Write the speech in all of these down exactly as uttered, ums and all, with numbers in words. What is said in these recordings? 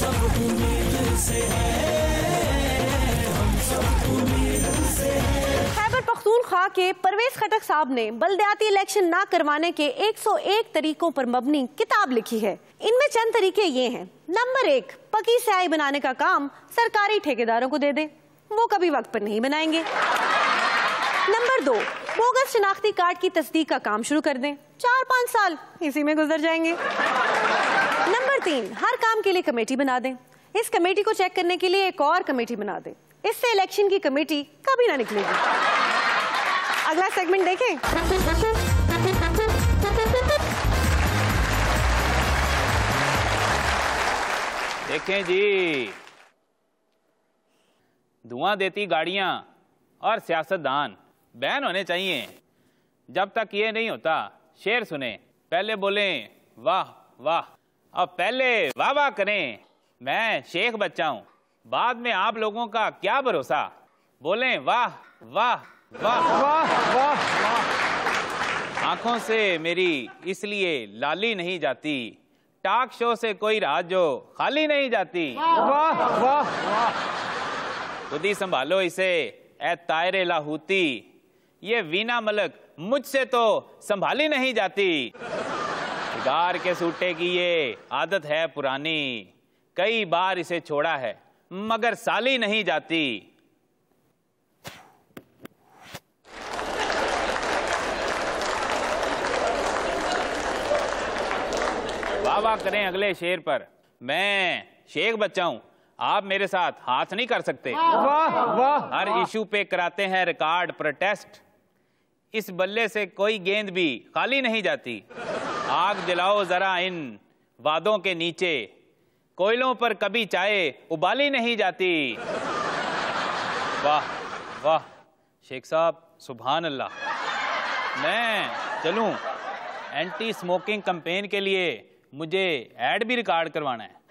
सब उम्मीद से है, हम सब उम्मीद से है। खैबर पख्तूनख्वा के परवेज खटक साहब ने बल्दियाती इलेक्शन ना करवाने के एक सौ एक तरीकों पर मबनी किताब लिखी है। इनमें चंद तरीके ये हैं। नंबर एक, पक्की स्याही बनाने का काम सरकारी ठेकेदारों को दे दे, वो कभी वक्त पर नहीं बनाएंगे। नंबर दो, बोगस शनाख्ती कार्ड की तस्दीक का काम शुरू कर दें, चार पाँच साल इसी में गुजर जाएंगे। नंबर तीन, हर काम के लिए कमेटी बना दें, इस कमेटी को चेक करने के लिए एक और कमेटी बना दें, इससे इलेक्शन की कमेटी कभी ना निकलेगी। अगला सेगमेंट देखें। देखें जी, धुआं देती गाड़ियां और सियासतदान बैन होने चाहिए। जब तक ये नहीं होता शेर सुने, पहले बोलें वाह वाह और पहले वाह वाह करें। मैं शेख बच्चा हूं, बाद में आप लोगों का क्या भरोसा। बोलें वाह वाह वाह वाह वाह वाह। आंखों से मेरी इसलिए लाली नहीं जाती, टॉक शो से कोई रात जो खाली नहीं जाती। वाह वाह वाह। खुद ही संभालो इसे ए तायरे लाहूती, ये वीना मलक मुझसे तो संभाली नहीं जाती। गार के सूटे की ये आदत है पुरानी, कई बार इसे छोड़ा है मगर साली नहीं जाती। वाह वाह करें अगले शेर पर। मैं शेख बच्चा हूं, आप मेरे साथ हाथ नहीं कर सकते। वाह वाह। हर इशू पे कराते हैं रिकॉर्ड प्रोटेस्ट, इस बल्ले से कोई गेंद भी खाली नहीं जाती। आग जलाओ जरा इन वादों के नीचे, कोयलों पर कभी चाय उबाली नहीं जाती। वाह वाह शेख साहब, सुभान अल्लाह। मैं चलूं एंटी स्मोकिंग कैंपेन के लिए, मुझे ऐड भी रिकॉर्ड करवाना है।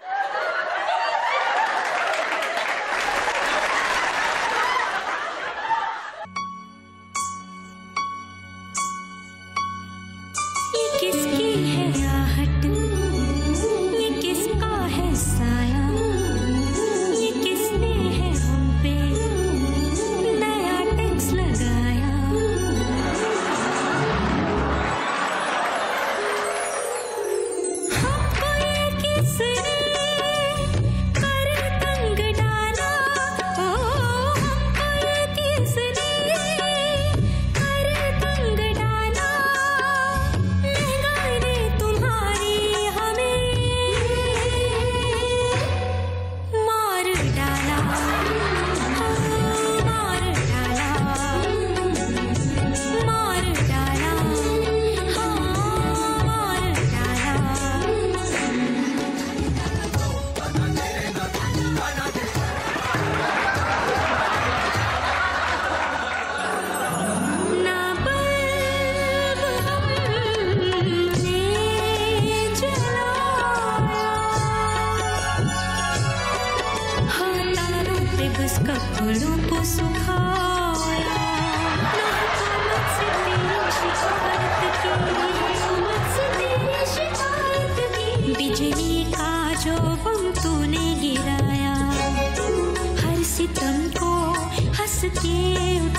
किसकी है आहट, ये किसका है साया, ये किसने है हम पे नया टैक्स लगाया। हमको ये किसने कर तंग डाला, ओ हमको ये किसने कर तंग डाला। कपड़ों को सुखाया, मुझसे तेरी शिकायत की, मुझसे तेरी शिकायत की। बिजली का जो बम तूने गिराया, हर सितम को हंस के